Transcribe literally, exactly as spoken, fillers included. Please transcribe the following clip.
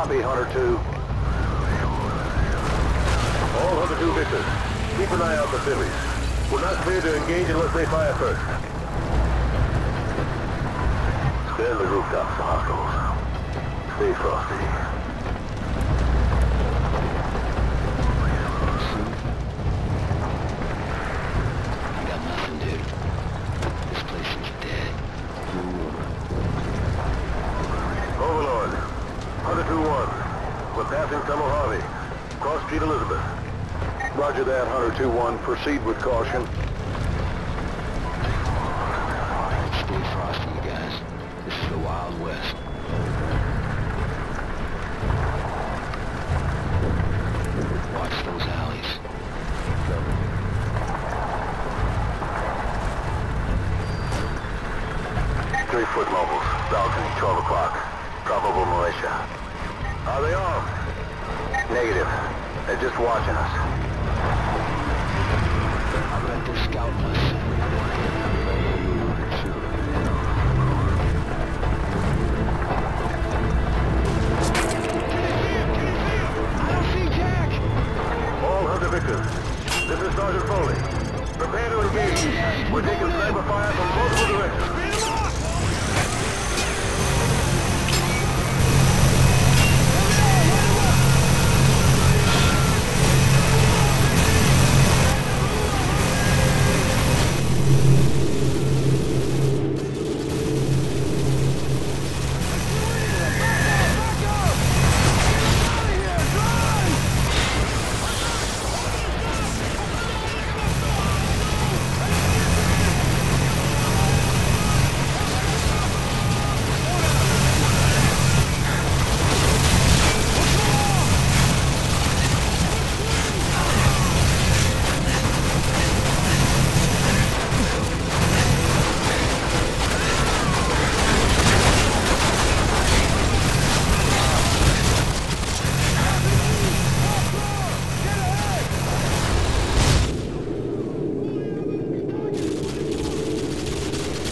Copy, Hunter two. All Hunter two victors, keep an eye out for Phillies. We're not clear to engage unless they fire first. Scan the rooftops for hostiles. Stay frosty. I got nothing, dude. This place is dead. Overlord, Hunter two one. We're passing Tunnel Harvey. Cross Street Elizabeth. Roger that, Hunter two one. Proceed with caution. Stay frosty, you guys. This is the Wild West. Watch those alleys. Three foot mobiles. Balcony, twelve o'clock. Probable militia. Are they armed? Negative. They're just watching us. I bet they're scouting us. I don't see Jack! All Hunter victors, this is Sergeant Foley. Prepare to engage. We're taking sniper fire from multiple directions.